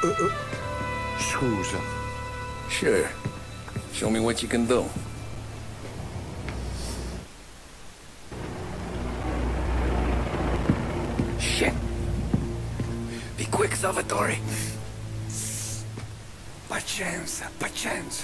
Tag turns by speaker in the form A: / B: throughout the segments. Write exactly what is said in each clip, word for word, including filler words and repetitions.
A: Scusa.
B: Sure. Show me what you can do. Shit. Be quick, Salvatore. Pazienza, pazienza.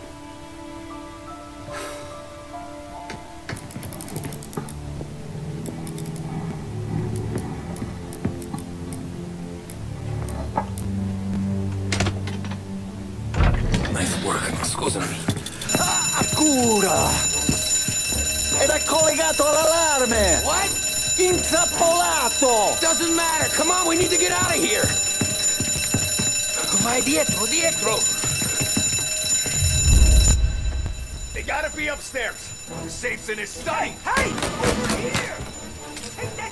B: Nice work, scusami.
A: Ah, cura! Ed è collegato all'allarme!
B: What?
A: Intrappolato!
B: Doesn't matter. Come on, we need to get out of here. Vai dietro, dietro.
C: They gotta be upstairs. The safe's in his study. Hey! Over here! Take that!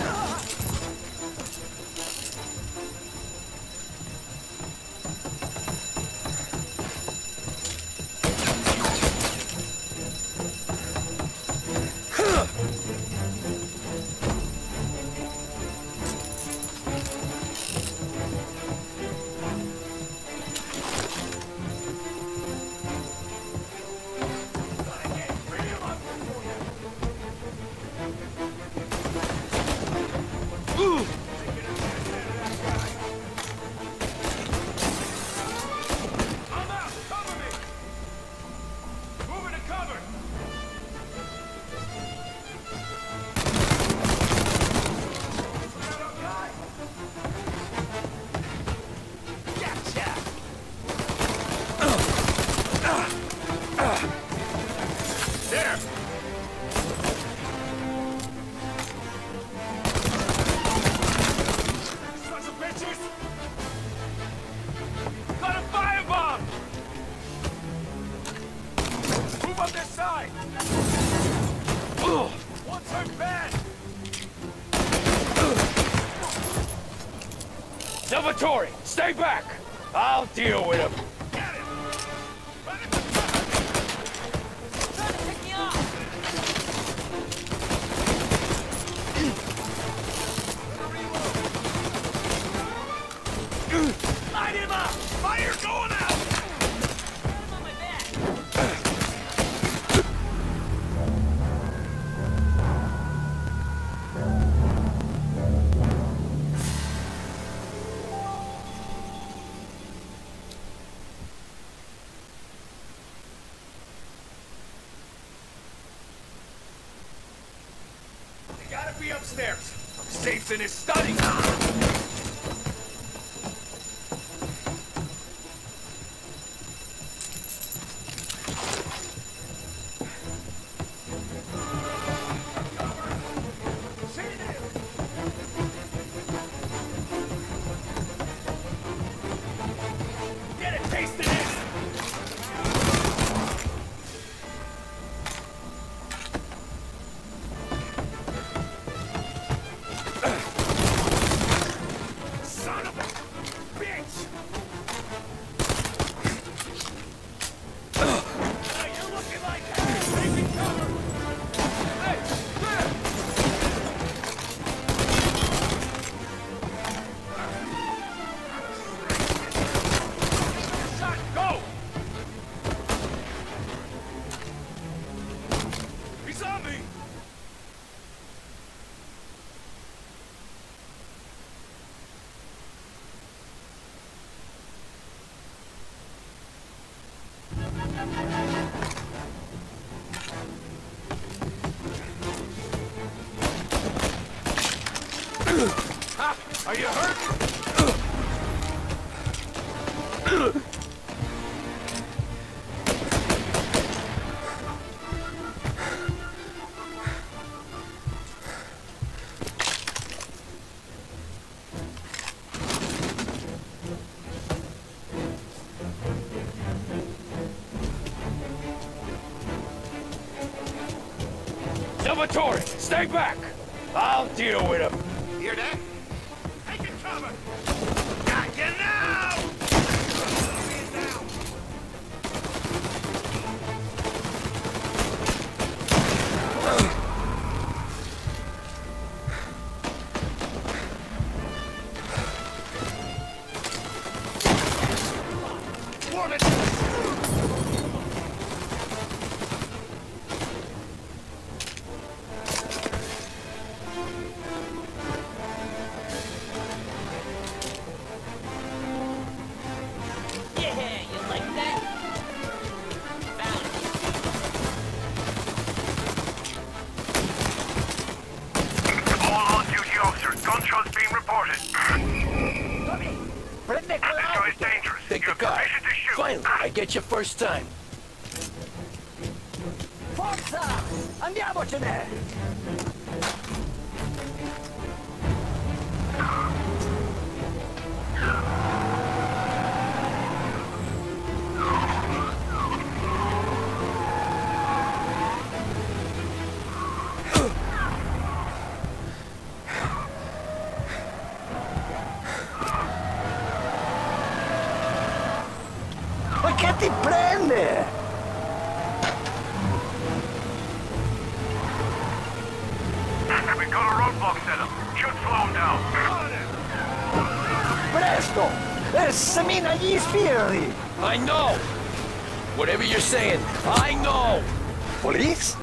B: Salvatore, stay back! I'll deal with him.
C: Light him up! Fire going out! Gotta be upstairs. Safe's in his study. Get a taste of this. Ha! Are you hurt?
B: Salvatore, stay back! I'll deal with him.
C: Hear that? Take it cover! Got you now! Man down!
B: car.
C: Permission to shoot.
B: Finally, I get your first time.
A: Forza! Andiamocene! Ma che ti prende?
C: We got a roadblock set up. Should slow him down.
A: Presto! Eh, semina gli sbirri!
B: I know! Whatever you're saying, I know!
A: Police?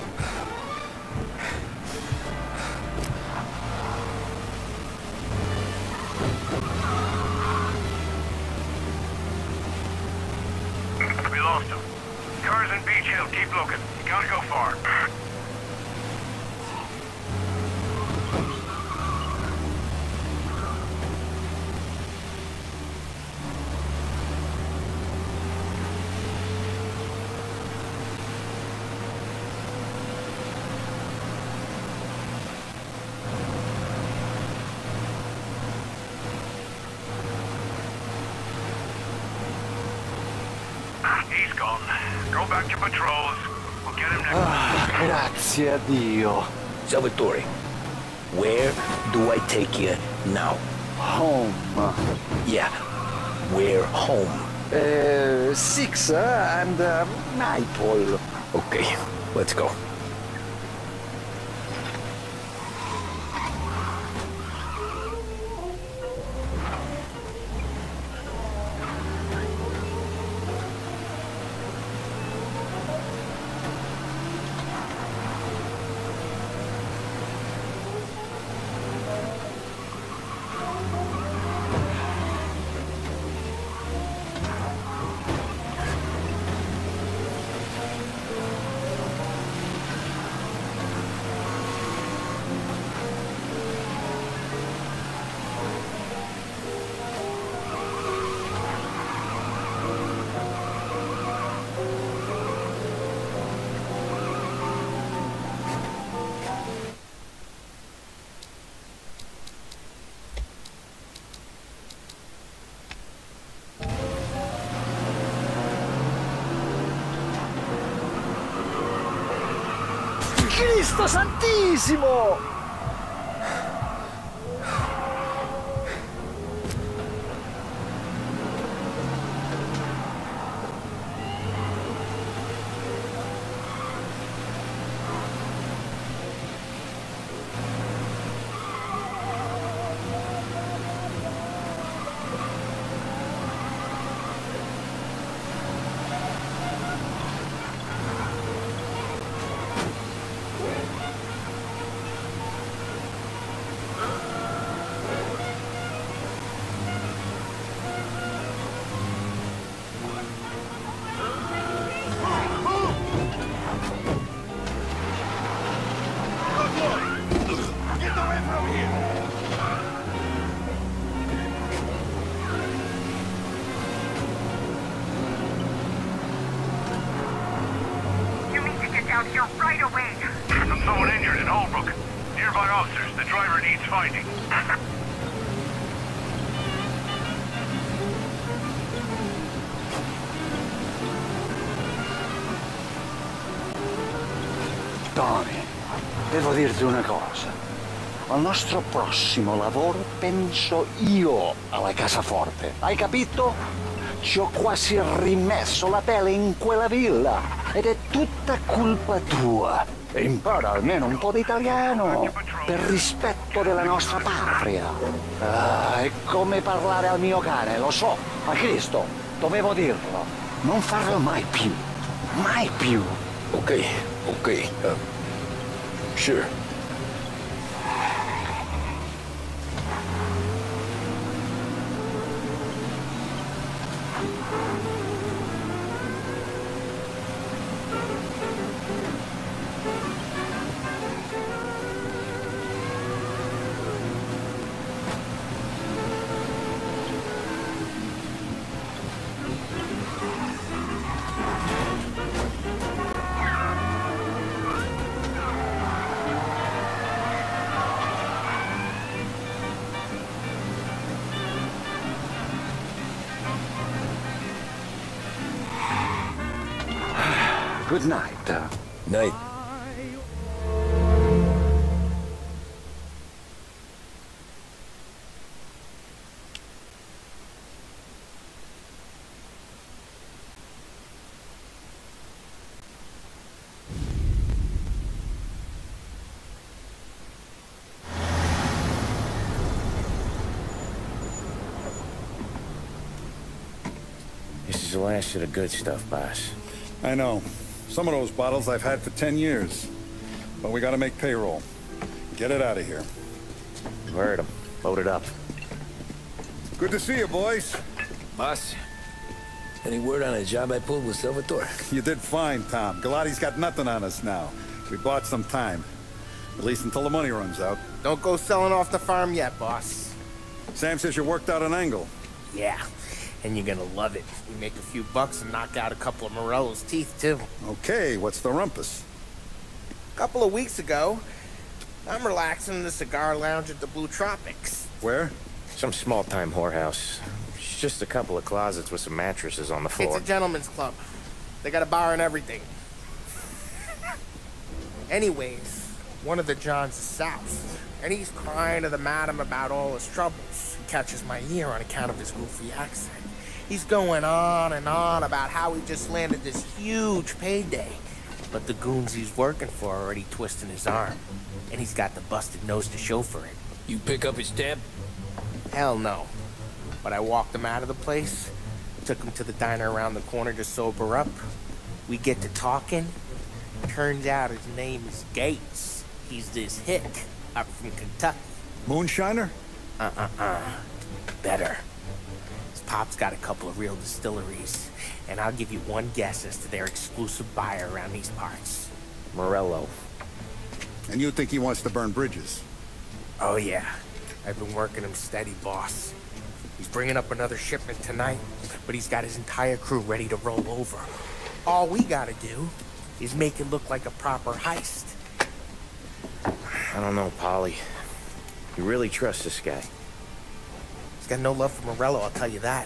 C: We lost him. Cars in Beach Hill. Keep looking. You gotta go far. He's gone. Go back to patrols. We'll get him next
A: Ah, grazie a Dio.
B: Salvatore, where do I take you now?
A: Home.
B: Yeah, where home?
A: Uh, six uh, and uh, Maple.
B: Okay, let's go.
A: Cristo Santissimo!
D: Out here right away.
C: There's someone injured in Holbrook. Nearby officers. The driver needs finding.
A: Tony, devo dirti una cosa. Al nostro prossimo lavoro penso io alla cassaforte. Hai capito? Ci ho quasi rimesso la pelle in quella villa ed è tutta colpa tua. E impara almeno un po' di italiano per rispetto della nostra patria. Ah, è come parlare al mio cane, lo so, ma Cristo, dovevo dirlo. Non farlo mai più, mai più.
B: Okay, okay, uh, sure.
A: Good night. Uh,
B: Night. This is the last of the good stuff, boss.
E: I know. Some of those bottles I've had for ten years. But we gotta make payroll. Get it out of here.
B: You heard him. Load it up.
E: Good to see you, boys.
B: Boss, any word on a job I pulled with Salvatore?
E: You did fine, Tom. Galati's got nothing on us now. We bought some time. At least until the money runs out.
F: Don't go selling off the farm yet, boss.
E: Sam says you worked out an angle.
F: Yeah, and you're gonna love it. We make a few bucks and knock out a couple of Morello's teeth, too.
E: Okay, what's the rumpus?
F: A couple of weeks ago, I'm relaxing in the cigar lounge at the Blue Tropics.
E: Where?
B: Some small-time whorehouse. It's just a couple of closets with some mattresses on the floor.
F: It's a gentleman's club. They got a bar and everything. Anyways, one of the Johns is south, and he's crying to the madam about all his troubles. He catches my ear on account of his goofy accent. He's going on and on about how he just landed this huge payday. But the goons he's working for are already twisting his arm. And he's got the busted nose to show for it.
B: You pick up his tab?
F: Hell no. But I walked him out of the place, took him to the diner around the corner to sober up. We get to talking. Turns out his name is Gates. He's this hick up from Kentucky.
E: Moonshiner?
F: Uh-uh-uh. Better. His pop's got a couple of real distilleries, and I'll give you one guess as to their exclusive buyer around these parts.
B: Morello.
E: And you think he wants to burn bridges?
F: Oh yeah. I've been working him steady, boss. He's bringing up another shipment tonight, but he's got his entire crew ready to roll over. All we gotta do is make it look like a proper heist.
B: I don't know, Polly. You really trust this guy?
F: He's got no love for Morello, I'll tell you that.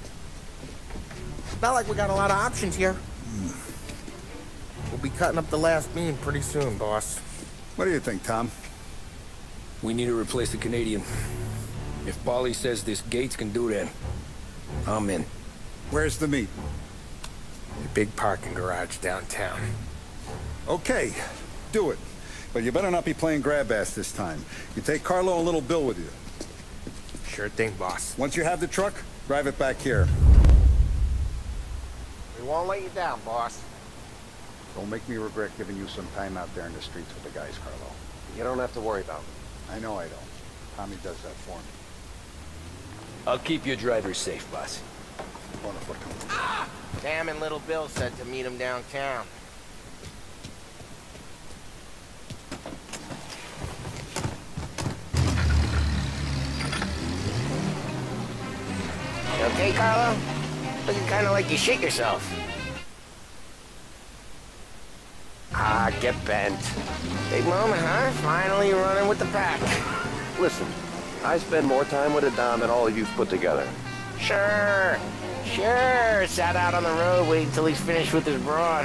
F: Not like we got a lot of options here. We'll be cutting up the last beam pretty soon, boss.
E: What do you think, Tom?
G: We need to replace the Canadian. If Polly says this Gates can do that, I'm in.
E: Where's the meet?
F: The big parking garage downtown.
E: Okay, do it. But you better not be playing grab ass this time. You take Carlo and Little Bill with you.
F: Sure thing, boss.
E: Once you have the truck, drive it back here.
F: We won't let you down, boss.
A: Don't make me regret giving you some time out there in the streets with the guys, Carlo. You don't have to worry about it. I know I don't. Tommy does that for me.
G: I'll keep your driver safe, boss.
A: Wonderful company.
F: Ah! Sam and Little Bill said to meet him downtown. You okay, Carlo? Looking kind of like you shit yourself. Ah, get bent. Big moment, huh? Finally running with the pack.
H: Listen, I spend more time with a Dom than all of you put together.
F: Sure. Sure. Sat out on the road waiting until he's finished with his broad.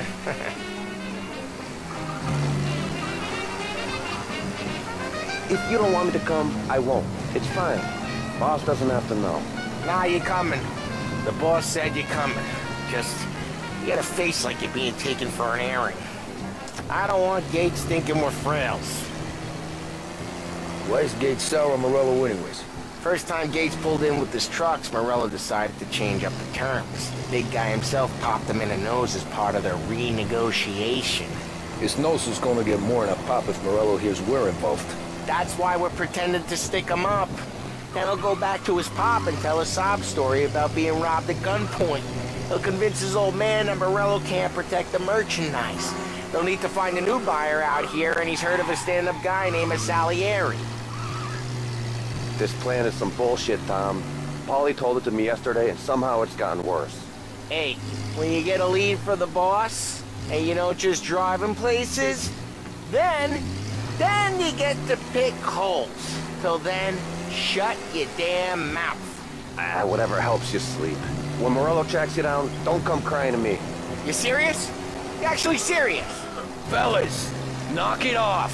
H: If you don't want me to come, I won't. It's fine. Boss doesn't have to know.
F: Nah, you're coming. The boss said you're coming. Just, you got a face like you're being taken for an airing. I don't want Gates thinking we're frails.
G: Why is Gates sour on Morello anyways?
F: First time Gates pulled in with his trucks, Morello decided to change up the terms. The big guy himself popped him in the nose as part of their renegotiation.
G: His nose is gonna get more than a pop if Morello hears we're involved.
F: That's why we're pretending to stick him up. Then he'll go back to his pop and tell a sob story about being robbed at gunpoint. He'll convince his old man that Morello can't protect the merchandise. They'll need to find a new buyer out here, and he's heard of a stand-up guy named Salieri.
H: This plan is some bullshit, Tom. Paulie told it to me yesterday, and somehow it's gotten worse.
F: Hey, when you get a lead for the boss, and you don't just drive him places, then, then you get to pick holes. Till then, shut your damn mouth.
H: Ah, whatever helps you sleep. When Morello tracks you down, don't come crying to me.
F: You serious? Actually serious.
B: Fellas, knock it off.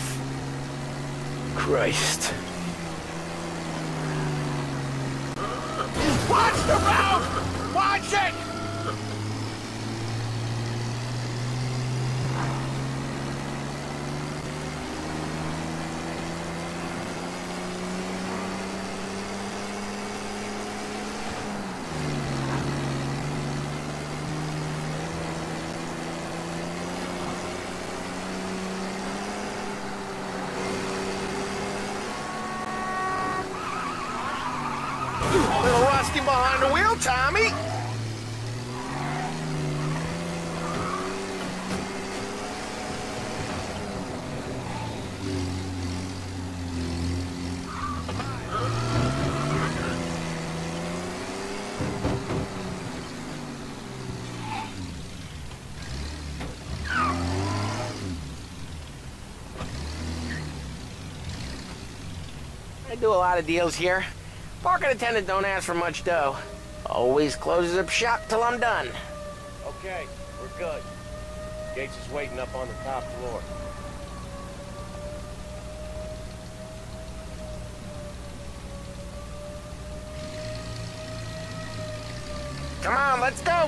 B: Christ.
F: Watch the road! Watch it! Little rusty behind the wheel, Tommy. I do a lot of deals here. Parking attendant don't ask for much dough. Always closes up shop till I'm done.
H: Okay, we're good. Gates is waiting up on the top floor.
F: Come on, let's go!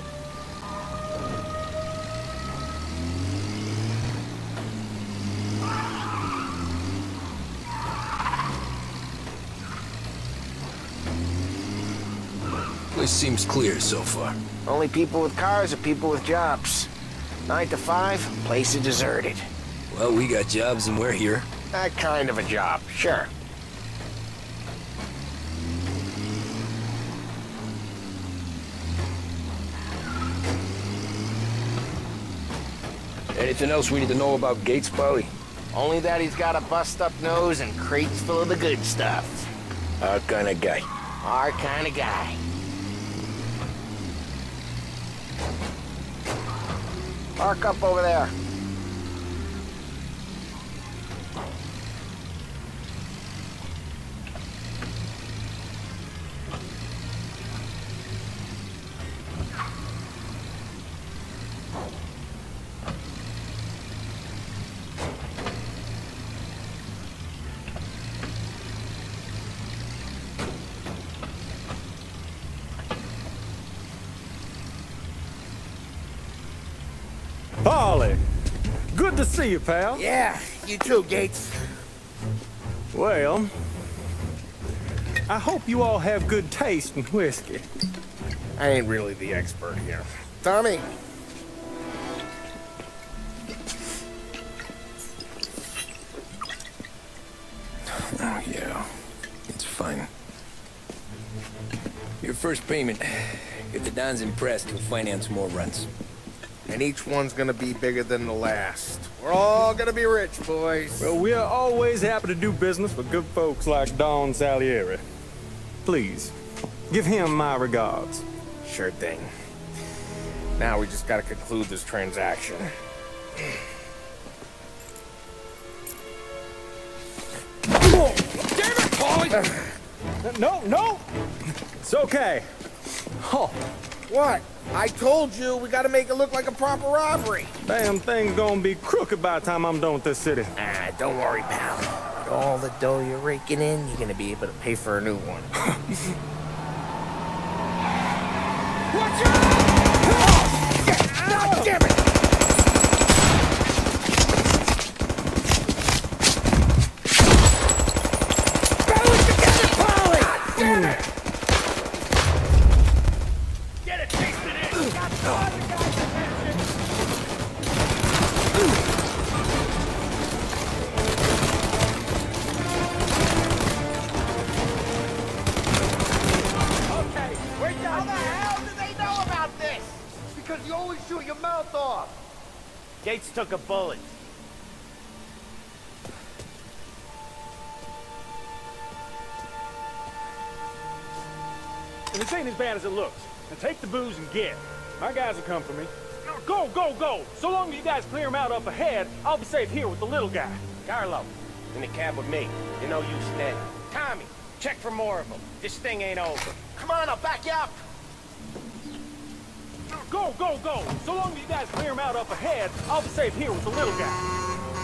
G: Place seems clear so far.
F: Only people with cars are people with jobs. Nine to five, place is deserted.
G: Well, we got jobs and we're here.
F: That kind of a job, sure.
G: Anything else we need to know about Gates, Paulie?
F: Only that he's got a bust-up nose and crates full of the good stuff.
G: Our kind of guy.
F: Our kind of guy. Park up over there.
I: Paulie, good to see you, pal.
F: Yeah, you too, Gates.
I: Well, I hope you all have good taste in whiskey.
F: I ain't really the expert here. Tommy.
G: Oh, yeah. It's fine. Your first payment. If the Don's impressed, he'll finance more runs.
F: And each one's gonna be bigger than the last. We're all gonna be rich, boys.
I: Well, we are always happy to do business with good folks like Don Salieri. Please, give him my regards.
F: Sure thing. Now we just gotta conclude this transaction.
I: Damn it, Paulie! No, no! It's okay. Oh.
F: What? I told you, we gotta make it look like a proper robbery.
I: Damn thing's gonna be crooked by the time I'm done with this city.
F: Ah, don't worry, pal. With all the dough you're raking in, you're gonna be able to pay for a new one. Watch out! Oh, damn it! Battle it together, Paulie! Damn it!
C: You always shoot your mouth off. Gates took a bullet.
I: And this ain't as bad as it looks. Now take the booze and get. My guys will come for me. Go, go, go! So long as you guys clear him out up ahead, I'll be safe here with the little guy.
C: Carlo, in the cab with me. You know you Ned. Tommy, check for more of them. This thing ain't over.
F: Come on, I'll back you up.
I: go, go, go! So long as you guys clear him out up ahead, I'll be safe here with the little guy.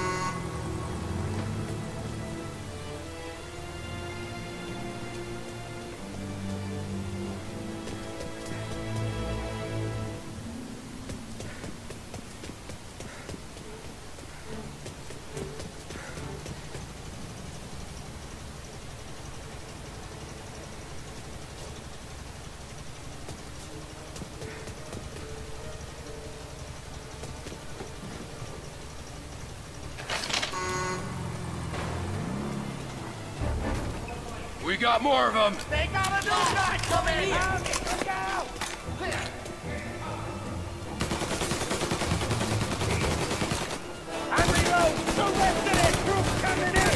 C: We got more of them!
F: They got a new guy coming in! Look out!
I: I'm reload! The rest of that group coming in!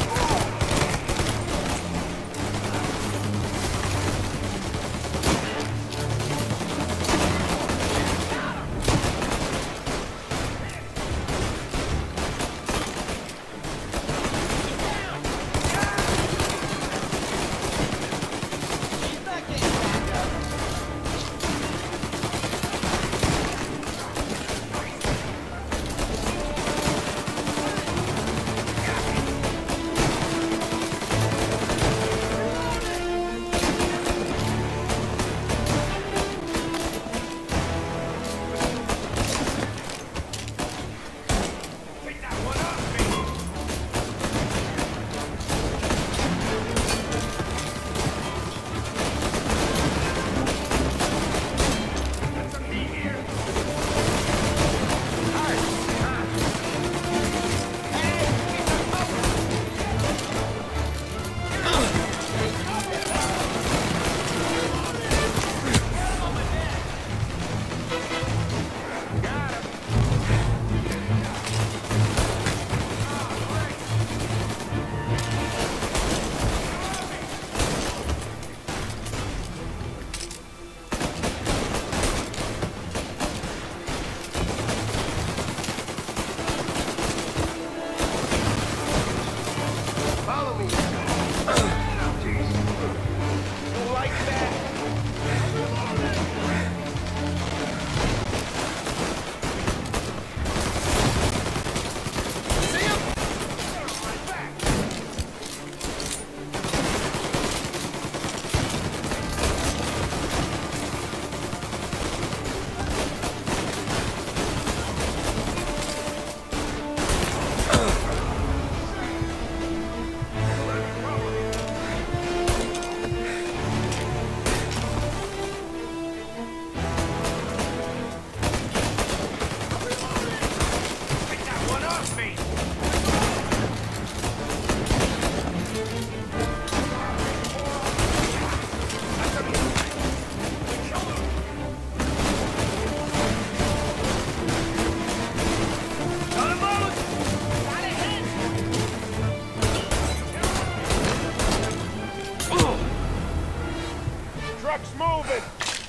F: Truck's moving!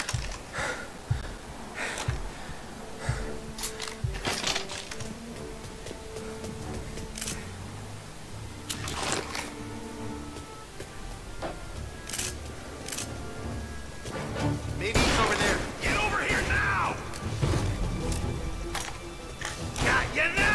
C: Maybe he's over there. Get over here now! Got you now!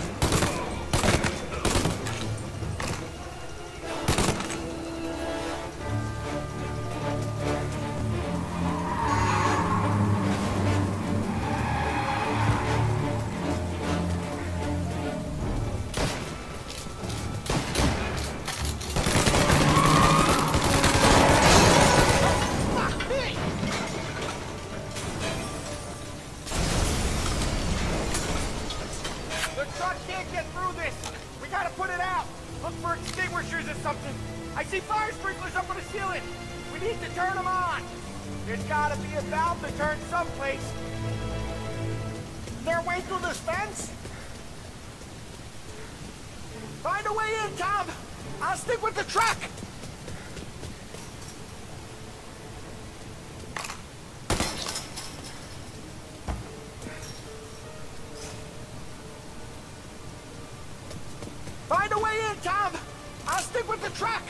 F: The truck can't get through this! We gotta put it out! Look for extinguishers or something! I see fire sprinklers up on the ceiling! We need to turn them on! There's gotta be a valve to turn someplace! Is there a way through this fence? Find a way in, Tom! I'll stick with the truck! Find a way in, Tom! I'll stick with the truck!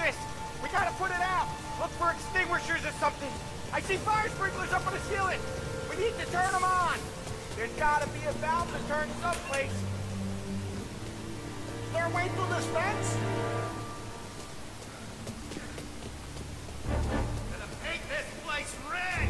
F: this! We gotta put it out! Look for extinguishers or something! I see fire sprinklers up on the ceiling! We need to turn them on! There's gotta be a valve to turn someplace! Is there a way through this fence?
C: Gonna paint this place red!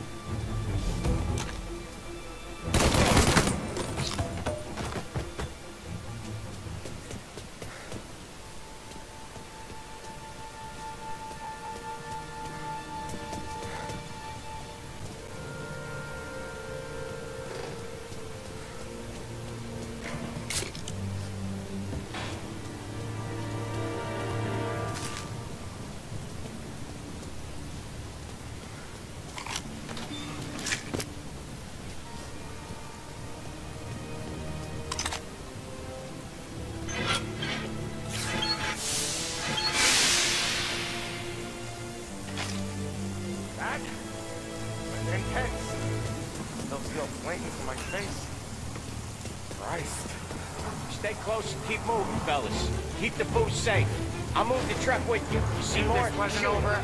J: Stay close and keep moving, fellas. Keep the booth safe. I'll move the truck with you. You see more?
F: This wasn't over.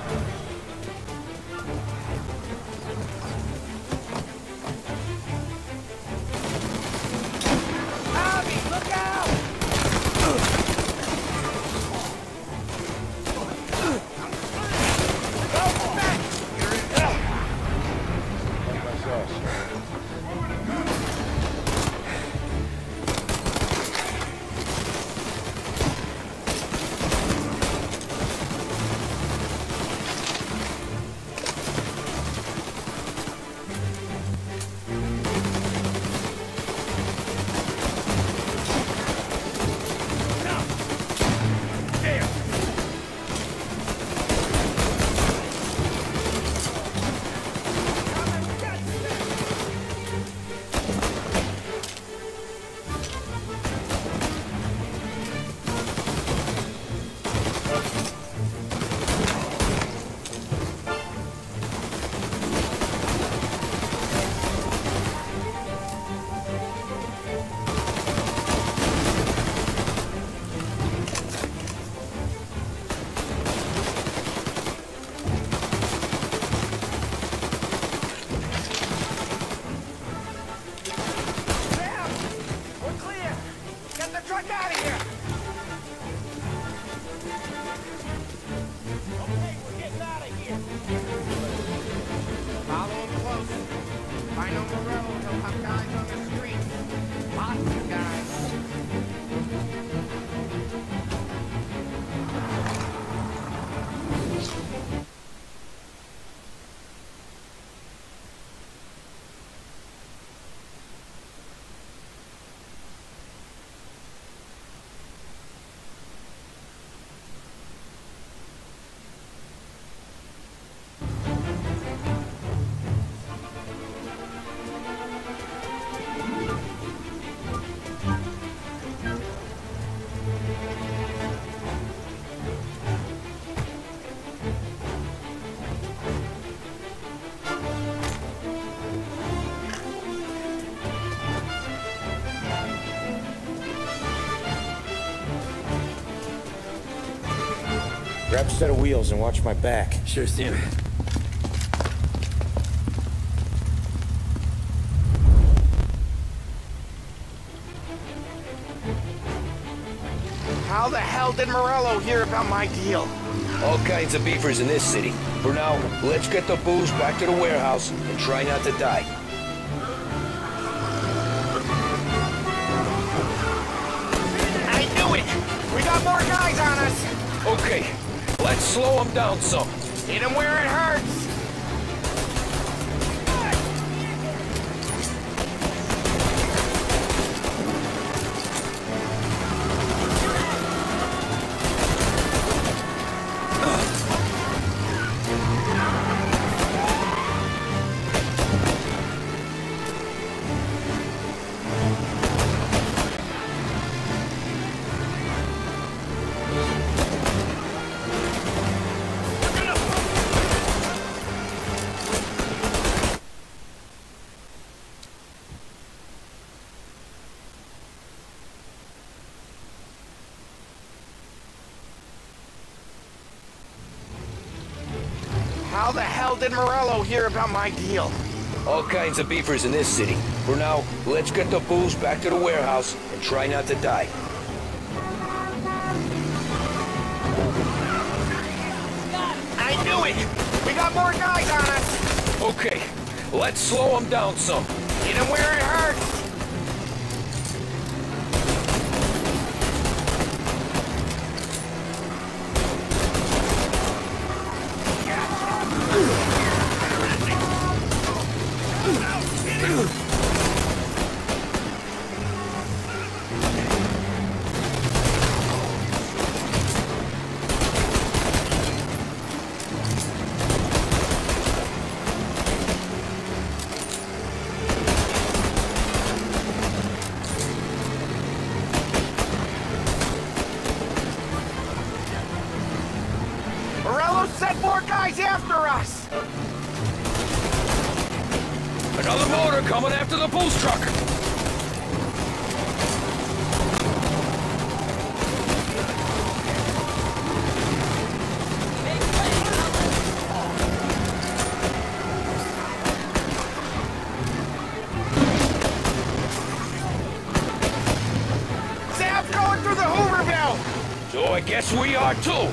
J: Abby, look out! Go back! You're in there. Like myself. Grab a set of wheels and watch my back.
G: Sure, Steve.
F: How the hell did Morello hear about my deal?
B: All kinds of beefers in this city. For now, let's get the booze back to the warehouse and try not to die.
F: I knew it! We got more guys on us!
B: Okay, let's slow them down some.
F: Hit them where it hurts! How the hell did Morello hear about my deal?
B: All kinds of beefers in this city. For now, let's get the booze back to the warehouse and try not to die.
F: I knew it! We got more guys on us!
B: Okay, let's slow them down some.
F: Hit them where it hurts! Sent more guys after us!
B: Another motor coming after the booze truck!
F: Sam's going through the Hooverville!
B: So I guess we are too!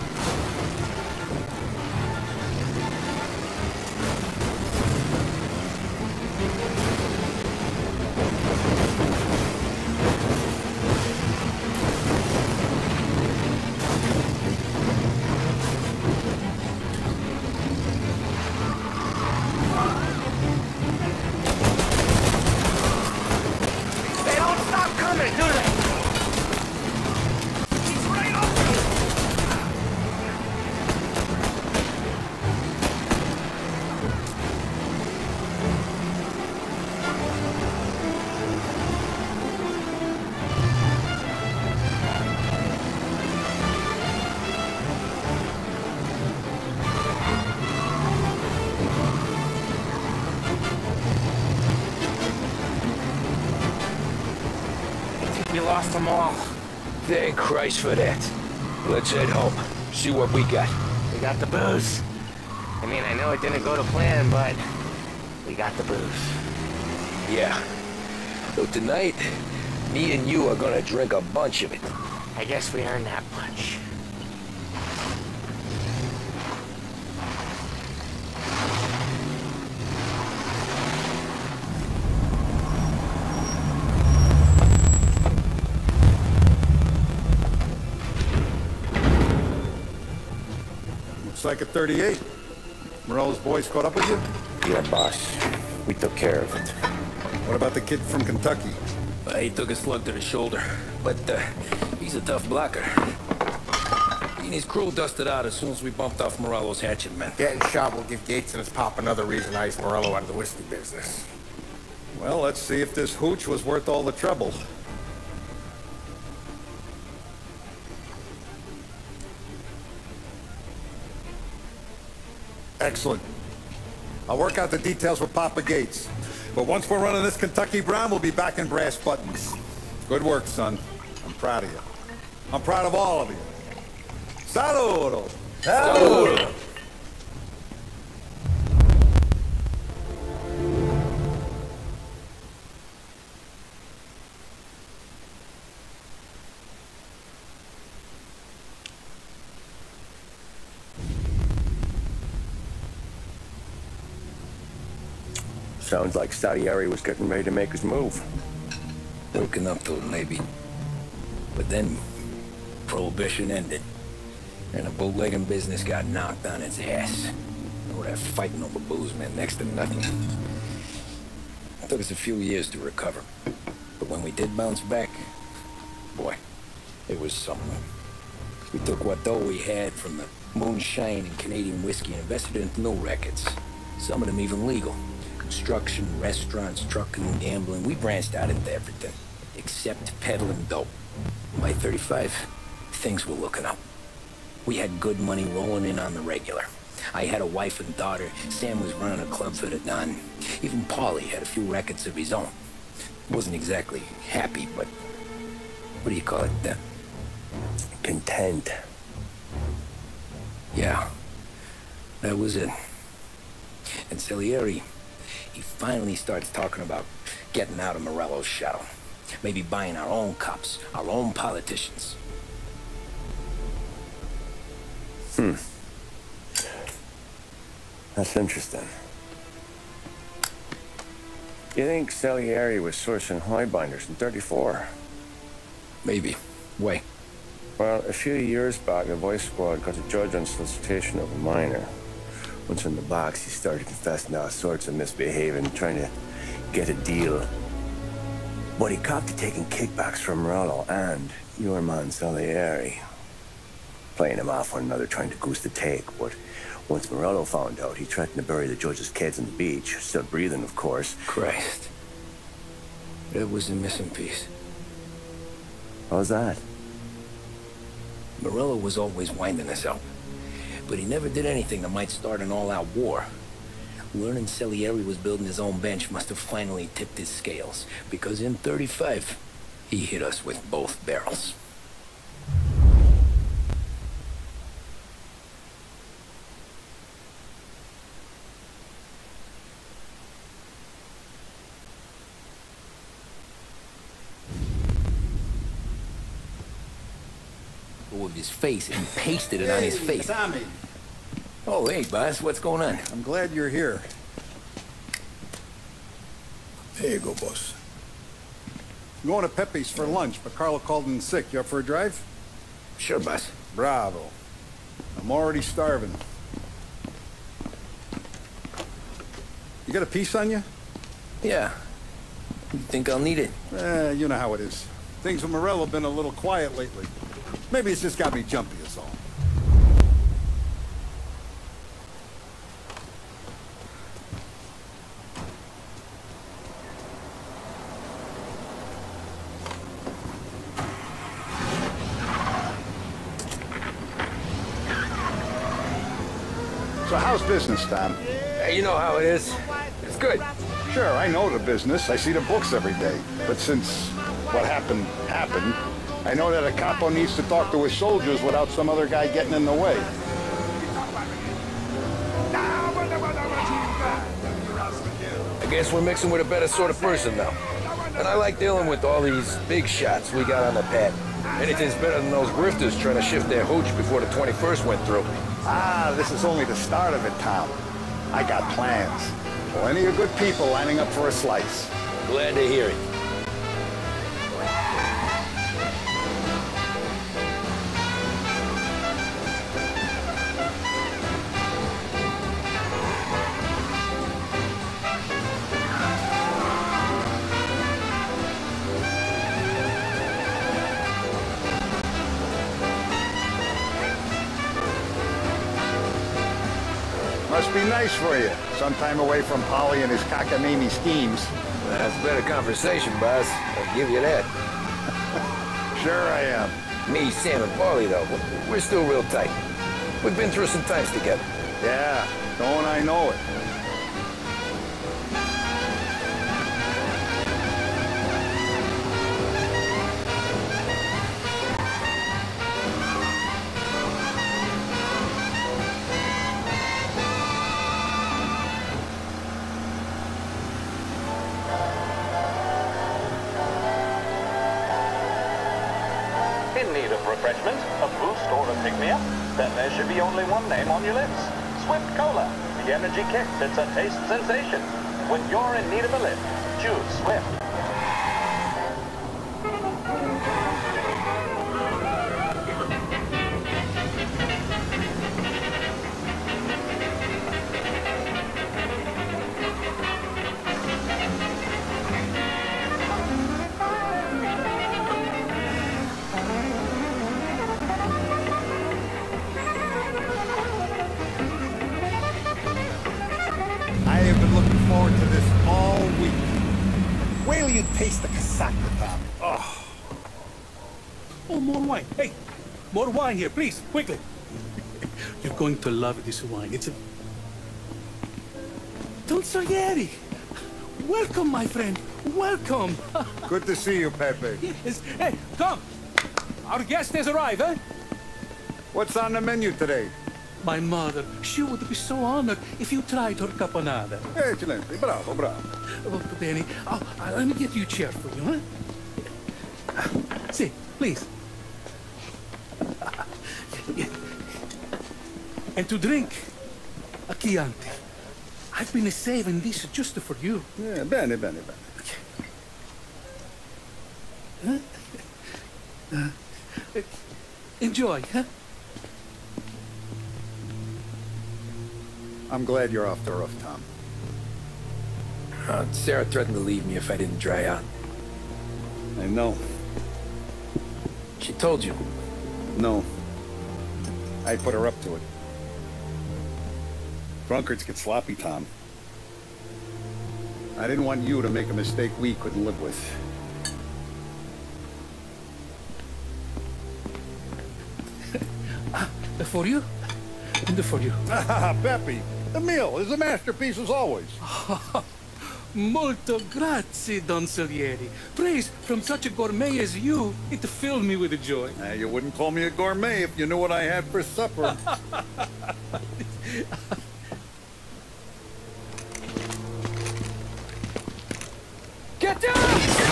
F: We lost them all.
B: Thank Christ for that. Let's head home. See what we got.
F: We got the booze. I mean, I know it didn't go to plan, but we got the booze.
B: Yeah. So tonight, me and you are gonna drink a bunch of it.
F: I guess we earned that much.
E: Looks like a thirty-eight. Morello's boys caught up with you?
G: Yeah, boss. We took care of it.
E: What about the kid from Kentucky?
G: Uh, he took a slug to the shoulder, but uh, he's a tough blocker. He and his crew dusted out as soon as we bumped off Morello's hatchet men.
F: Getting shot will give Gates and his pop another reason to ice Morello out of the whiskey business.
E: Well, let's see if this hooch was worth all the trouble. Excellent. I'll work out the details with Papa Gates. But once we're running this Kentucky Brown, we'll be back in brass buttons. Good work, son. I'm proud of you. I'm proud of all of you. Saludo!
B: Saludo!
H: Sounds like Salieri was getting ready to make his move.
G: Waking up to it, maybe. But then, Prohibition ended. And the bootlegging business got knocked on its ass. All that fighting over booze meant next to nothing. It took us a few years to recover. But when we did bounce back, boy, it was something. We took what dough we had from the moonshine and Canadian whiskey and invested it into new records. Some of them even legal. Construction, restaurants, trucking, gambling. We branched out into everything, except peddling dope. By thirty-five, things were looking up. We had good money rolling in on the regular. I had a wife and daughter. Sam was running a club for the Don. Even Paulie had a few records of his own. Wasn't exactly happy, but what do you call it then?
H: Content.
G: Yeah. That was it. And Salieri, he finally starts talking about getting out of Morello's shadow. Maybe buying our own cops, our own politicians.
H: Hmm. That's interesting. You think Salieri was sourcing highbinders in thirty-four?
G: Maybe. Why?
H: Well, a few years back, the Vice Squad got a judge on solicitation of a minor. Once in the box, he started confessing all sorts of misbehaving, trying to get a deal. But he copped to taking kickbacks from Morello and your man Salieri. Playing him off one another, trying to goose the take, but once Morello found out, he threatened to bury the judge's kids on the beach. Still breathing, of course.
G: Christ. That was the missing piece.
H: How's that?
G: Morello was always winding us up, but he never did anything that might start an all-out war. Learning Salieri was building his own bench must have finally tipped his scales, because in thirty-five, he hit us with both barrels. With his face, and he pasted it
E: hey,
G: on his face.
E: Tommy.
G: Oh, hey, boss, what's going on?
E: I'm glad you're here.
K: There you go, boss.
E: I'm going to Pepe's for lunch, but Carlo called in sick. You up for a drive?
G: Sure, boss.
E: Bravo. I'm already starving. You got a piece on you?
G: Yeah. You think I'll need it?
E: Eh, you know how it is. Things with Morello have been a little quiet lately. Maybe it's just got me jumpy, is all. So how's business, Tom?
B: Hey, you know how it is. It's good.
E: Sure, I know the business. I see the books every day. But since what happened happened, I know that a capo needs to talk to his soldiers without some other guy getting in the way.
B: I guess we're mixing with a better sort of person now. And I like dealing with all these big shots we got on the pad. Anything's better than those grifters trying to shift their hooch before the twenty-first went through.
E: Ah, this is only the start of it, Tom. I got plans. Plenty of good people lining up for a slice.
B: Glad to hear it.
E: Must be nice for you. Some time away from Polly and his cockamamie schemes.
B: That's a better conversation, boss. I'll give you that.
E: Sure I am.
B: Me, Sam, and Paulie, though, we're still real tight. We've been through some times together.
E: Yeah, don't I know it.
L: In need of refreshment, a boost or a pick-me-up? Then there should be only one name on your lips. Swift Cola, the energy kick that's a taste sensation. When you're in need of a lift, choose Swift.
E: I have been looking forward to this all week. Wait till you taste the casaca, Tom. Oh.
M: Oh, more wine. Hey, more wine here, please, quickly. You're going to love this wine. It's a... Don Salieri. Welcome, my friend. Welcome.
E: Good to see you, Pepe.
M: Yes. Hey, come. Our guest has arrived, eh?
E: What's on the menu today?
M: My mother, she would be so honored if you tried her caponata.
E: Eccellente, bravo, bravo.
M: Oh, Benny, oh, uh, let me get you a chair for you, huh? Uh, see, please. And to drink, a Chianti. I've been saving this just for you.
E: Yeah, bene, bene, bene.
M: Huh? Uh, enjoy, huh?
E: I'm glad you're off the roof, Tom.
G: Uh, Sarah threatened to leave me if I didn't dry out.
E: I know.
G: She told you?
E: No. I put her up to it. Drunkards get sloppy, Tom. I didn't want you to make a mistake we couldn't live with.
M: uh, for you? And for you.
E: Ah, Peppy, the meal is a masterpiece as always.
M: Molto grazie, Don Salieri. Praise from such a gourmet as you, it filled me with joy.
E: Uh, you wouldn't call me a gourmet if you knew what I had for supper.
J: Get down!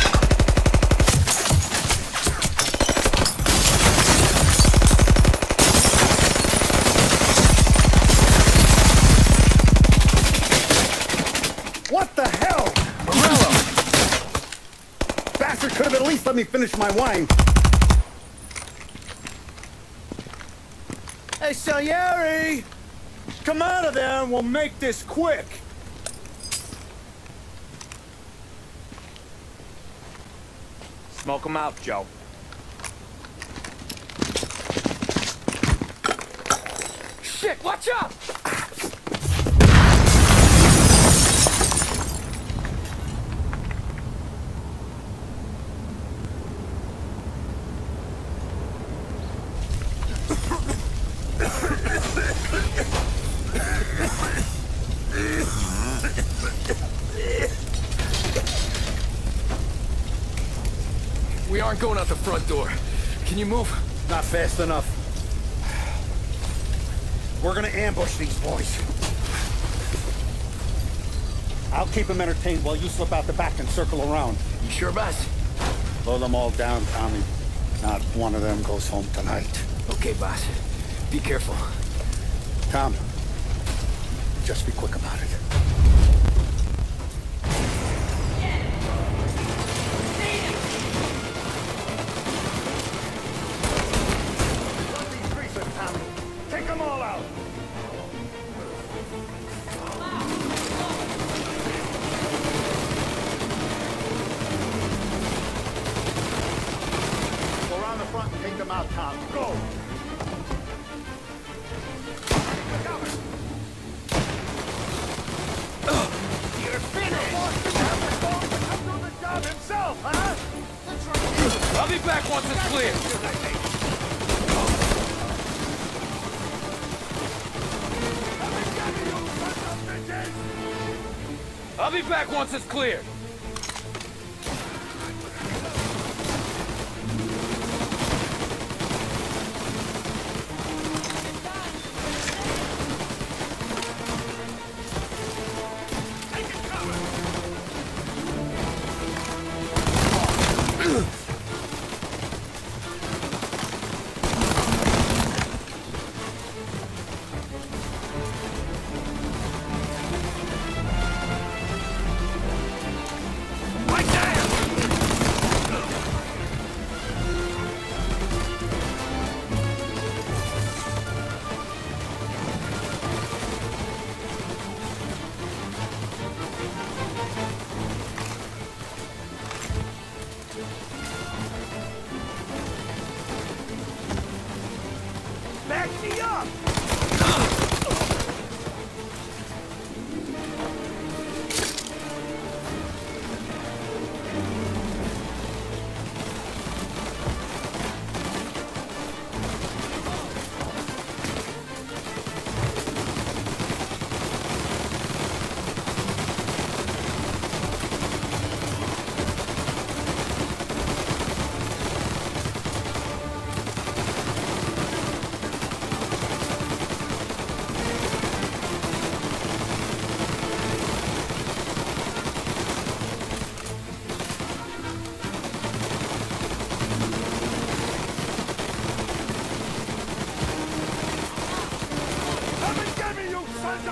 E: What the hell? Morello! Bastard could have at least let me finish my wine.
C: Hey, Salieri! Come out of there and we'll make this quick. Smoke him out, Joe.
J: Shit, watch out!
G: We aren't going out the front door. Can you move?
E: Not fast enough. We're gonna ambush these boys. I'll keep them entertained while you slip out the back and circle around.
G: You sure, boss?
E: Blow them all down, Tommy. Not one of them goes home tonight.
G: Okay, boss. Be careful.
E: Tom, just be quick about it.
C: Take them all out!
E: Go around the front and take them out, Tom. Go!
C: You're finished! Boston going to come do the job himself, huh?
J: I'll be back once it's clear. I'll be back once it's cleared.
C: Back me up!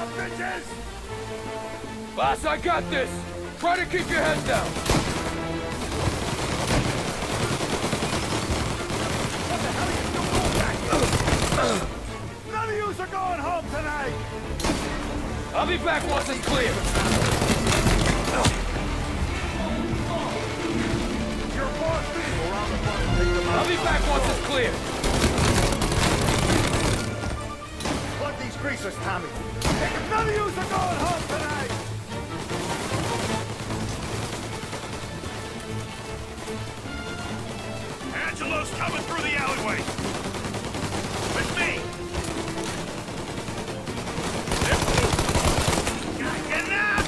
C: up, bitches!
B: Boss, I got this! Try to keep your head down!
C: What the hell are you doing? None of yous are going home tonight!
B: I'll be back once it's clear!
C: Your boss people around the front will take them out.
B: I'll be back once it's clear!
C: Plug these greasers, Tommy. None of yous are going home tonight! Angelo's coming through the alleyway! With me! Get out!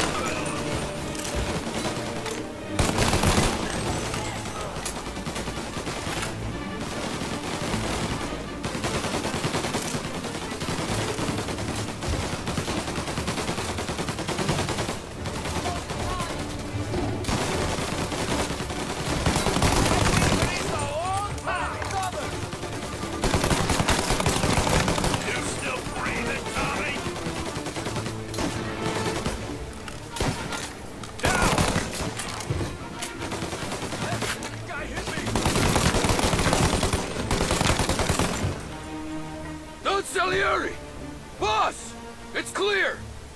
B: Salieri! Boss! It's clear!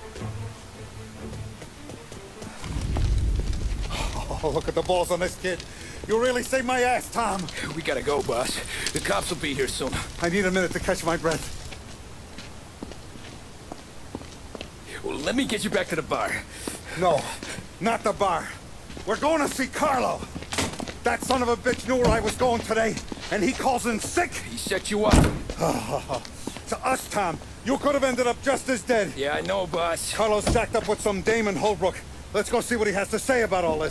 E: Oh, look at the balls on this kid. You really saved my ass, Tom.
G: We gotta go, boss. The cops will be here soon.
E: I need a minute to catch my breath.
G: Well, let me get you back to the bar.
E: No, not the bar. We're going to see Carlo. That son of a bitch knew where I was going today, and he calls in sick.
G: He set you up.
E: To us, Tom, you could have ended up just as dead.
G: Yeah, I know, boss.
E: Carlo's jacked up with some dame in Holbrook. Let's go see what he has to say about all this.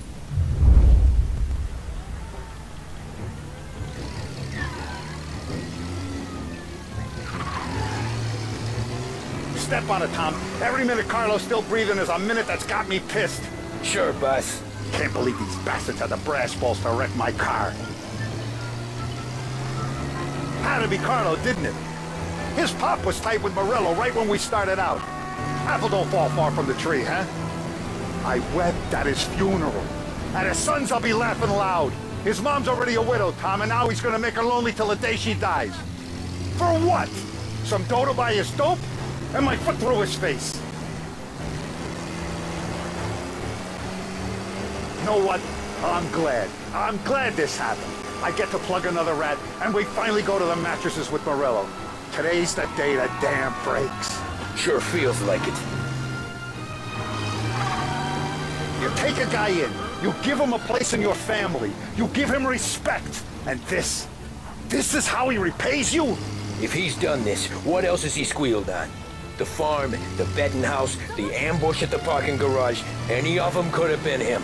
A: Step on it, Tom. Every minute Carlo's still breathing is a minute that's got me pissed.
G: Sure, boss.
A: Can't believe these bastards had the brass balls to wreck my car. Had to be Carlo, didn't it? His pop was tight with Morello right when we started out. Apple don't fall far from the tree, huh? I wept at his funeral. At his son's, I'll be laughing loud. His mom's already a widow, Tom, and now he's gonna make her lonely till the day she dies. For what? Some dough to buy his dope? And my foot through his face. You know what? I'm glad. I'm glad this happened. I get to plug another rat, and we finally go to the mattresses with Morello. Today's the day the dam breaks.
G: Sure feels like it.
A: You take a guy in, you give him a place in your family, you give him respect, and this, this is how he repays you?
G: If he's done this, what else has he squealed on? The farm, the betting house, the ambush at the parking garage, any of them could have been him.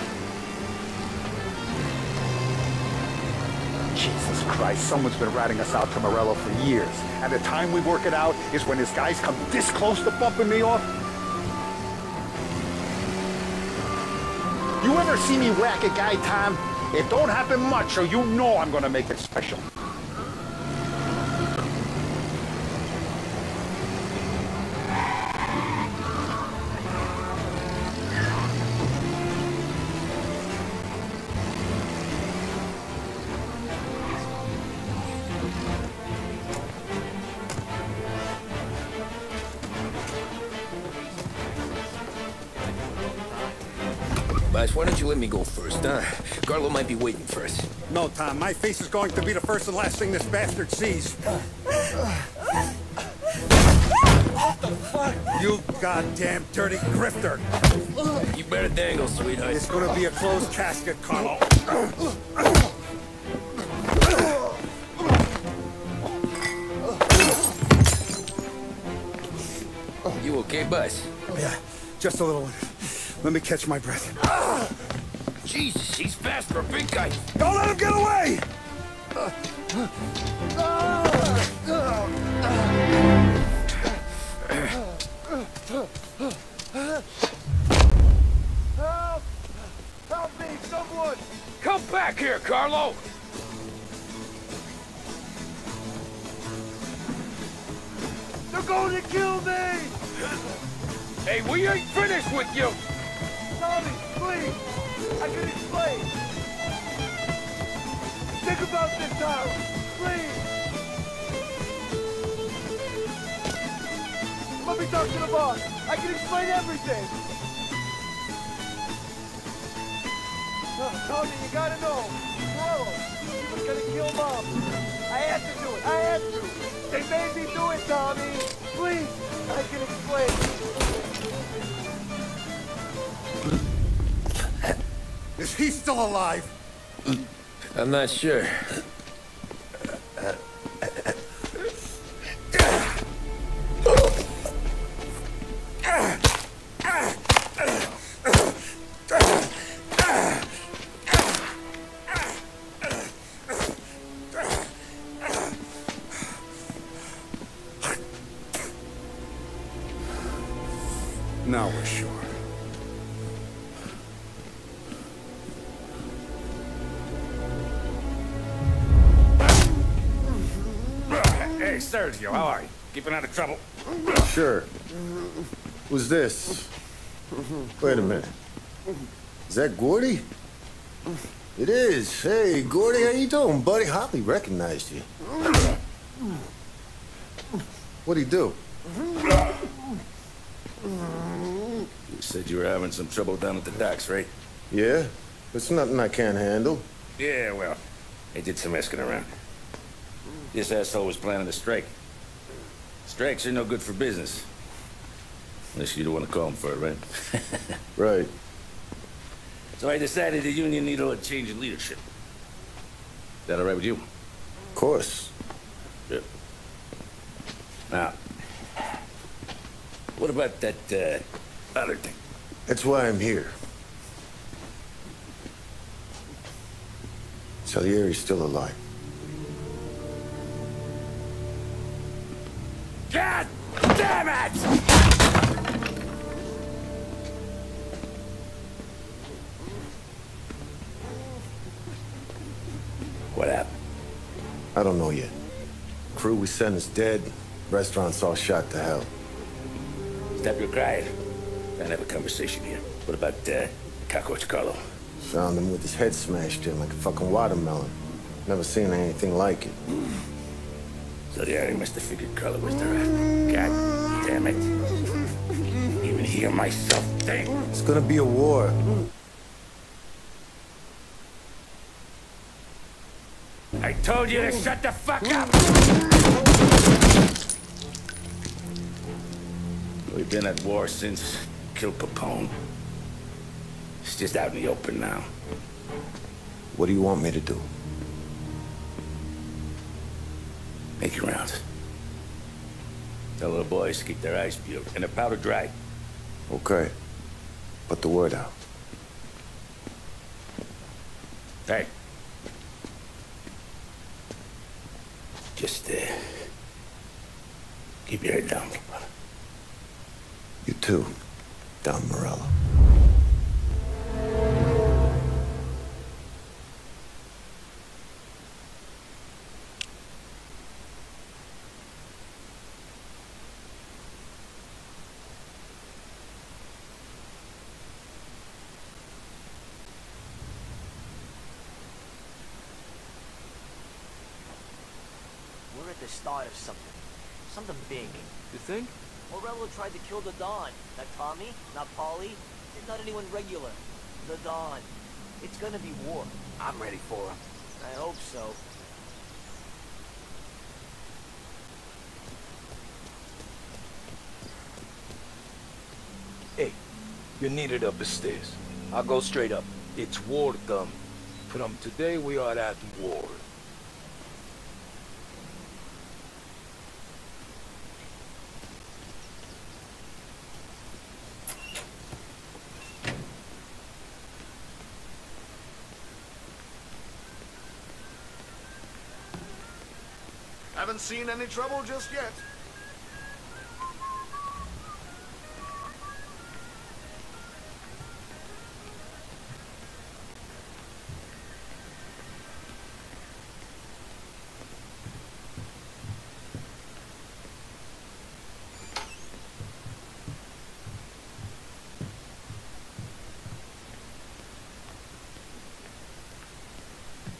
A: Jesus Christ, someone's been ratting us out to Morello for years. And the time we work it out is when his guys come this close to bumping me off. You ever see me whack a guy, Tom? It don't happen much, so you know I'm gonna make it special.
G: Boss, why don't you let me go first, huh? Carlo might be waiting for us.
E: No, Tom, my face is going to be the first and last thing this bastard sees. What the fuck? You goddamn dirty grifter!
G: You better dangle, sweetheart.
E: It's gonna be a closed casket, Carlo.
G: You okay, boss?
E: Yeah, just a little one. Let me catch my breath.
G: Jesus, he's fast for a big guy.
E: Don't let him get away!
C: Help! Help me, someone!
B: Come back here, Carlo!
C: They're going to kill me!
B: Hey, we ain't finished with you!
C: Tommy, please! I can explain! Think about this, Tom! Please! Let me talk to the boss! I can explain everything! Oh, Tommy, you gotta know! Morello, he was gonna kill Mom! I had to do it! I had to! They made me do it, Tommy! Please! I can explain!
E: Is he still alive?
B: I'm not sure.
E: Now we're sure.
N: Hey, Sergio, how are you? Keeping out of trouble?
H: Sure. Who's this? Wait a minute. Is that Gordy? It is. Hey, Gordy, how you doing, buddy? Hardly recognized you. What'd he do?
N: You said you were having some trouble down at the docks, right?
H: Yeah? It's nothing I can't handle.
N: Yeah, well, I did some asking around. This asshole was planning a strike. Strikes are no good for business. Unless you don't want to call him for it, right?
H: Right.
N: So I decided the union needed a change in leadership. Is that all right with you?
H: Of course.
N: Good. Now, what about that, uh, other thing?
H: That's why I'm here. Salieri's still alive.
N: God damn it! What happened?
H: I don't know yet. Crew we sent is dead. Restaurant's all shot to hell.
N: Stop your crying. Trying to have a conversation here. What about, uh, Cockroach Carlo?
H: Found him with his head smashed in like a fucking watermelon. Never seen anything like it.
N: So the area must have figured Carlo was the rat. God damn it. Even hear myself think.
H: It's gonna be a war.
N: I told you to shut the fuck up! We've been at war since killed Capone. It's just out in the open now.
H: What do you want me to do?
N: Make your rounds. Tell little boys to keep their eyes peeled and their powder dry.
H: Okay. Put the word out.
N: Hey. Just, uh... keep your head down, brother.
H: You too, Don Morello.
O: We're at the start of something. Something big.
P: You think?
O: Morello tried to kill the Don. Not Tommy, not Paulie, not anyone regular. The Don. It's gonna be war.
P: I'm ready for him.
O: I hope so.
P: Hey, you're needed up the stairs. I'll go straight up. It's war time. From today, we are at war.
C: Haven't seen any trouble just yet.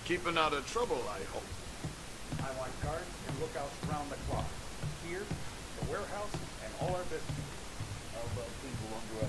Q: Keeping out of trouble, I hope.
E: I want guards and lookouts round the clock. Here, the warehouse, and all our business.
P: How about people under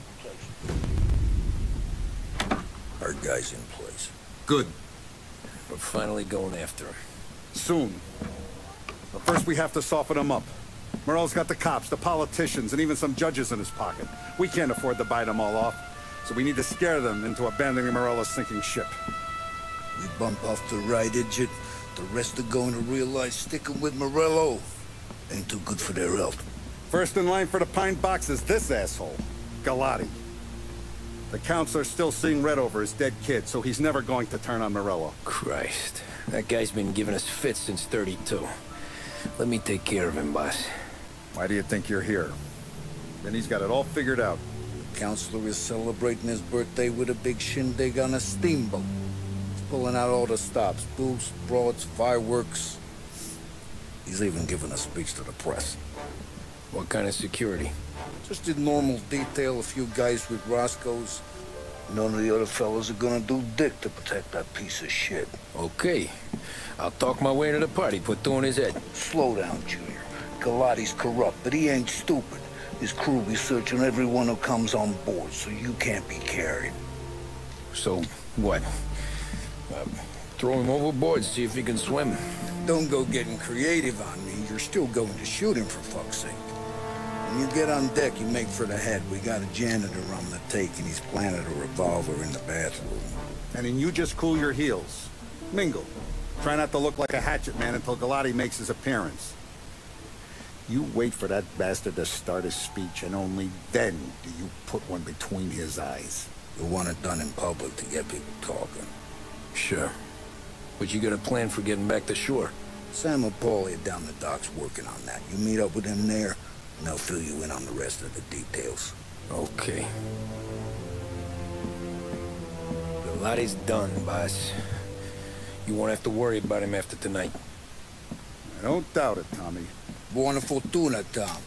P: application?
G: Our guy's in place.
E: Good.
G: We're finally going after him.
E: Soon. But first we have to soften him up. Morello's got the cops, the politicians, and even some judges in his pocket. We can't afford to bite them all off, so we need to scare them into abandoning Morello's sinking ship.
K: We bump off the right idiot, the rest are going to realize sticking with Morello ain't too good for their health.
E: First in line for the pine box is this asshole, Galati. The counselor's still seeing red over his dead kid, so he's never going to turn on Morello.
G: Christ. That guy's been giving us fits since thirty-two. Let me take care of him, boss.
E: Why do you think you're here? Then he's got it all figured out.
K: The counselor is celebrating his birthday with a big shindig on a steamboat. He's pulling out all the stops, booze, broads, fireworks. He's even giving a speech to the press.
G: What kind of security?
K: Just a normal detail, a few guys with Roscoe's. None of the other fellas are gonna do dick to protect that piece of shit.
G: Okay. I'll talk my way into the party, put two in his head.
K: Slow down, Junior. Galati's corrupt, but he ain't stupid. His crew be searching everyone who comes on board, so you can't be carried.
G: So, what? Uh, throw him overboard, see if he can swim.
K: Don't go getting creative on me. You're still going to shoot him, for fuck's sake. When you get on deck, you make for the head. We got a janitor on the take, and he's planted a revolver in the bathroom.
E: And then you just cool your heels. Mingle. Try not to look like a hatchet man until Galati makes his appearance. You wait for that bastard to start his speech, and only then do you put one between his eyes.
K: You want it done in public to get people talking.
G: Sure. But you got a plan for getting back to shore?
K: Sam and Paulie are down the docks working on that. You meet up with them there, and they'll fill you in on the rest of the details.
G: Okay. Galati's done, boss. You won't have to worry about him after tonight.
E: I don't doubt it, Tommy.
K: Buona fortuna, Tom.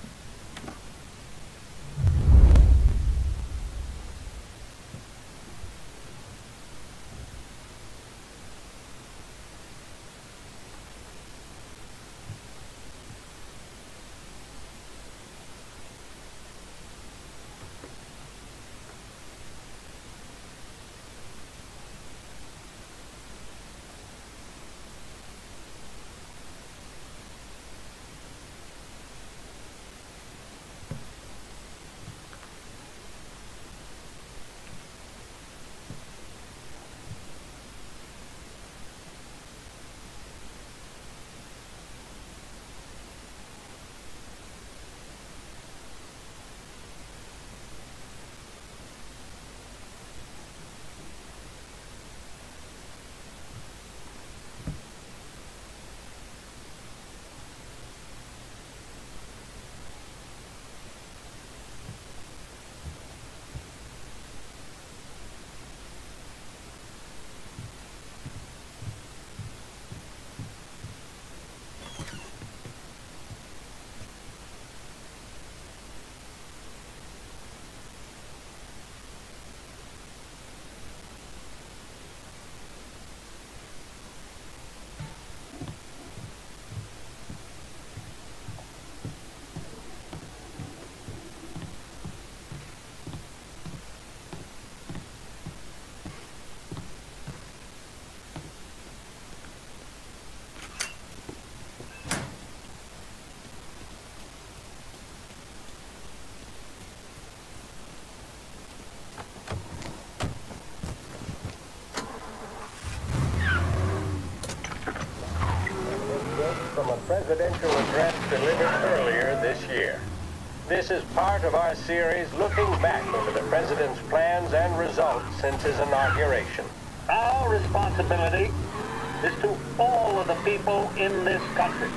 L: From a presidential address delivered earlier this year. This is part of our series looking back over the president's plans and results since his inauguration. Our responsibility is to all of the people in this country.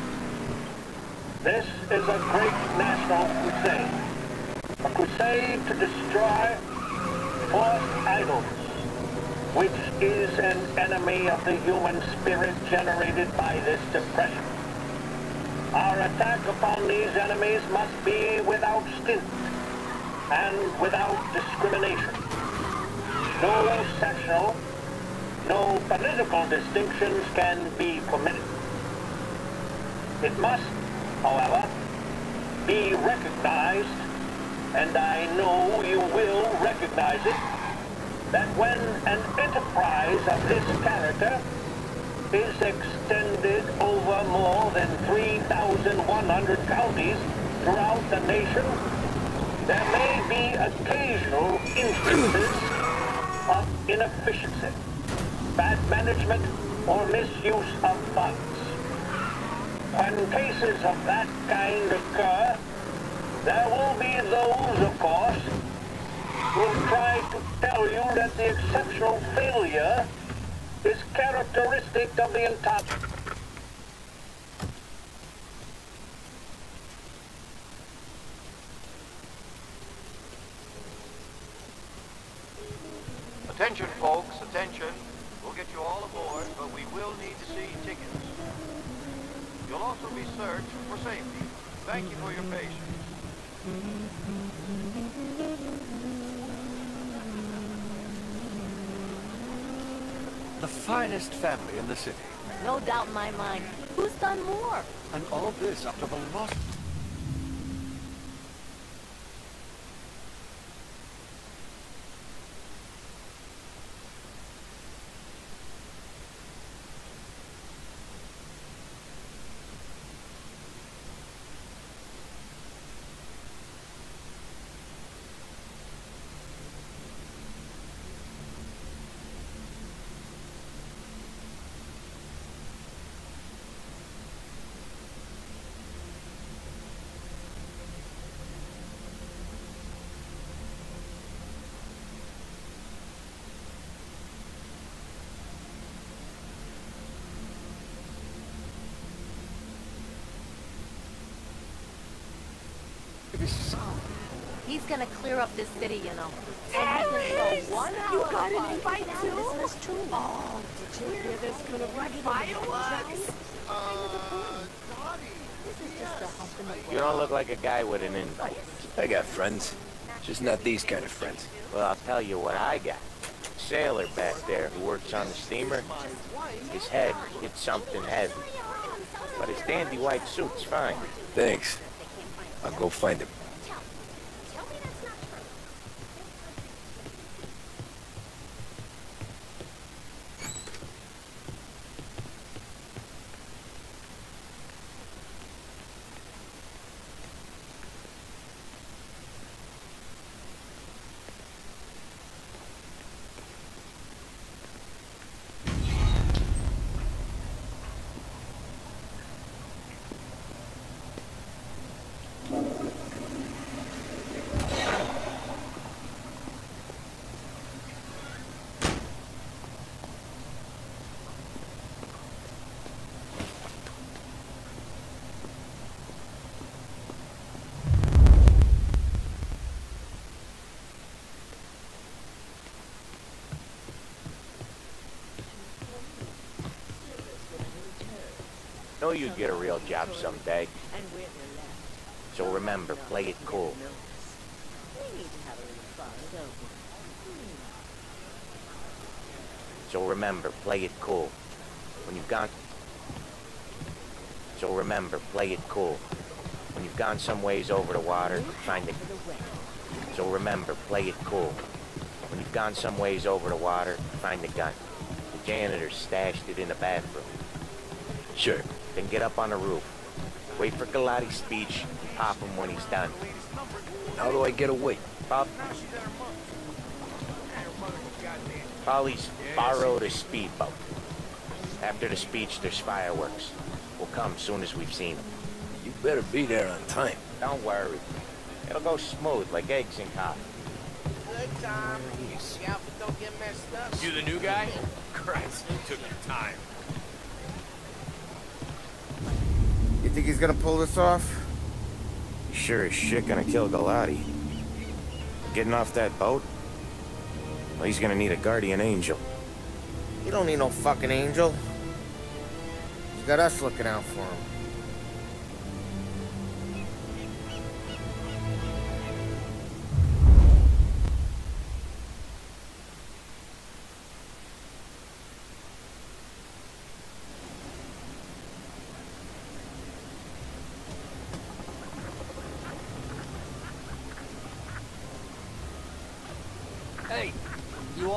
L: This is a great national crusade. A crusade to destroy false idols, which is an enemy of the human spirit generated by this depression. Our attack upon these enemies must be without stint and without discrimination. No sectional, no political distinctions can be permitted. It must, however, be recognized, and I know you will recognize it, that when an enterprise of this character is extended over more than three thousand one hundred counties throughout the nation, there may be occasional instances of inefficiency, bad management, or misuse of funds. When cases of that kind occur, there will be those, of course, who will try to tell you that the exceptional failure is characteristic of the entire...
R: Attention, folks, attention. We'll get you all aboard, but we will need to see tickets. You'll also be searched for safety. Thank you for your patience.
S: The finest family in the city.
T: No doubt in my mind. Who's done more?
S: And all this after the loss...
T: He's gonna clear up this city, you know.
U: Alice!
T: One
U: You
T: hour
U: got
T: apart.
U: any fight
T: Now
U: too?
T: business too.
U: Oh, did you hear there's gonna be fireworks?
J: You don't look like a guy with an invite.
B: I got friends. Just not these kind of friends.
J: Well, I'll tell you what I got. Sailor back there who works on the steamer. His head hit something heavy. But his dandy white suit's fine.
B: Thanks. I'll go find him.
J: Know you'd get a real job someday. So remember, play it cool. So remember, play it cool. When you've gone... So remember, play it cool. When you've gone some ways over the water, find the... So remember, play it cool. When you've gone some ways over the water, find the gun. The janitor stashed it in the bathroom.
B: Sure.
J: Then get up on the roof. Wait for Galati's speech and pop him when he's done.
B: How do I get away?
J: Pop. Polly's borrowed a speedboat. After the speech, there's fireworks. We'll come soon as we've seen them.
B: You better be there on time.
J: Don't worry. It'll go smooth like eggs in coffee.
F: Good, Tom. The outfit don't get messed up.
V: You the new guy? Christ, you took your time.
F: You think he's gonna pull this off?
J: He's sure as shit gonna kill Galati. Getting off that boat? Well, he's gonna need a guardian angel.
F: He don't need no fucking angel. He's got us looking out for him.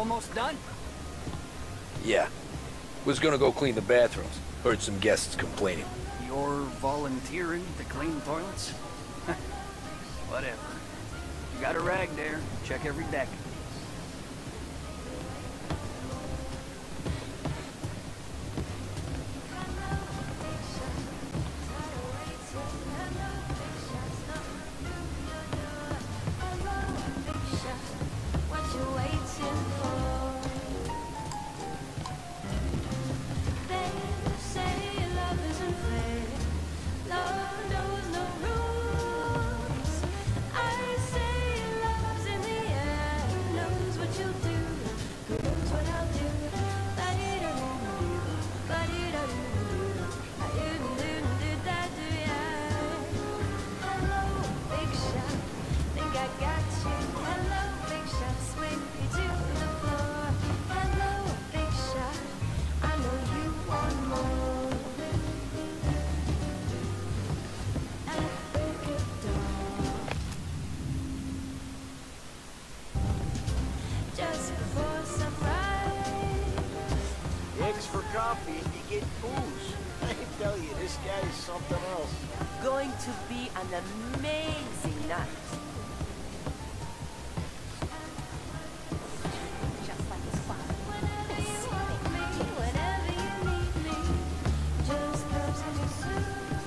O: almost done?
B: Yeah. Was gonna go clean the bathrooms. Heard some guests complaining.
O: You're volunteering to clean toilets? Whatever. You got a rag there. Check every deck.
C: Coffee and you get booze. I tell you, this guy is something else.
O: Going to be an amazing night.
T: Just like his father. Whenever you need me, just comes to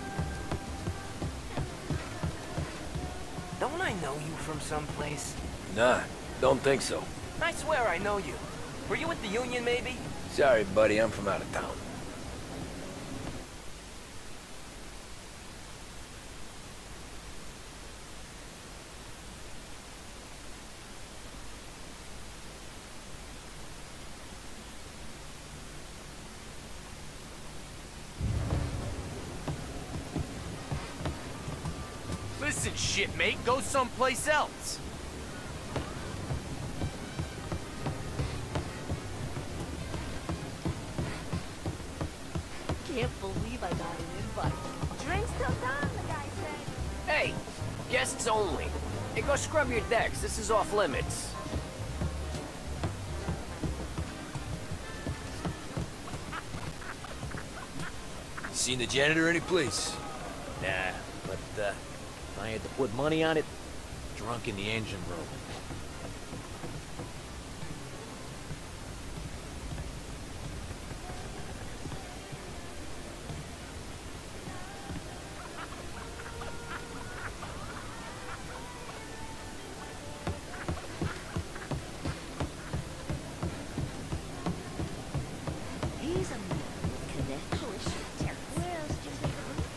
O: Don't I know you from someplace?
B: Nah, don't think so.
O: I swear I know you. Were you at the Union, maybe?
B: Sorry, buddy, I'm from out of town.
P: Listen, shipmate, go someplace else.
T: Can't believe I got an invite. Drinks till dawn, the guy said.
O: Hey, guests only. Hey, go scrub your decks. This is off limits.
B: Seen the janitor any place?
J: Nah, but uh, if I had to put money on it, drunk in the engine room.
T: He's a man with connections. Where else do you think of him?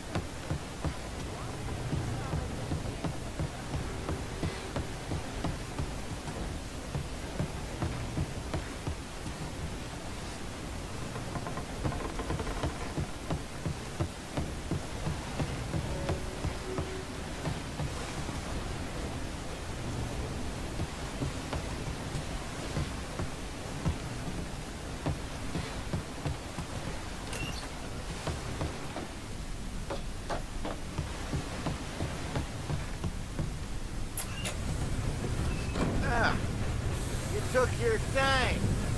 C: Ah, you took your time.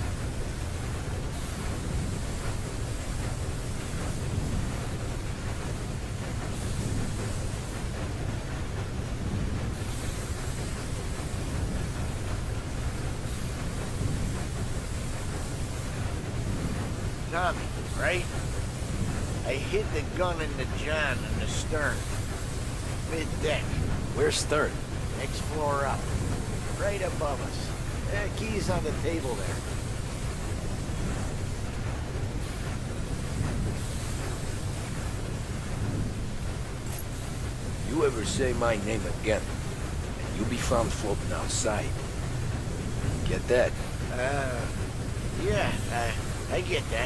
C: Tommy, right? I hid the gun in the John in the stern. Mid-deck.
J: Where's Stern?
C: Next floor up. Right above us. Uh, keys on the table there.
B: You ever say my name again, and you be found floating outside. Get that?
C: Uh, yeah, I, I get that.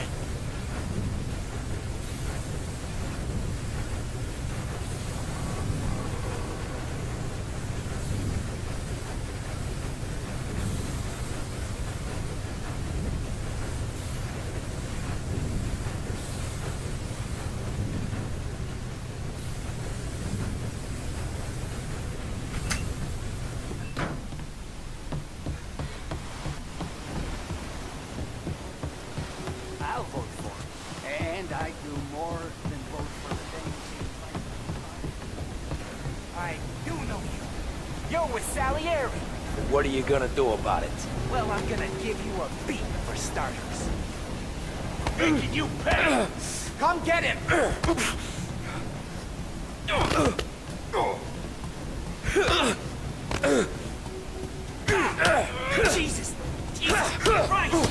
O: war with Salieri.
P: What are you gonna do about it?
O: Well, I'm gonna give you a beat for starters. Making you pay! Come get him! Jesus! Jesus Christ!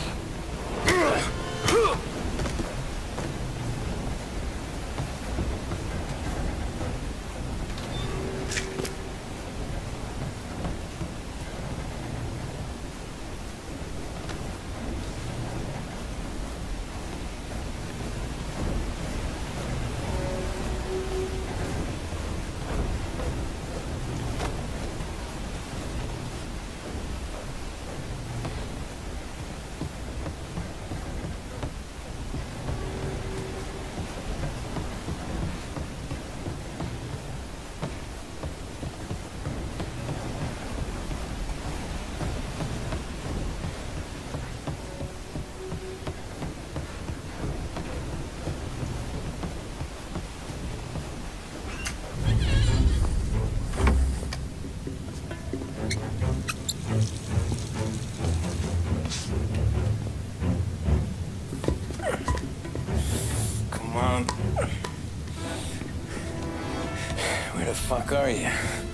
G: Where the fuck are you?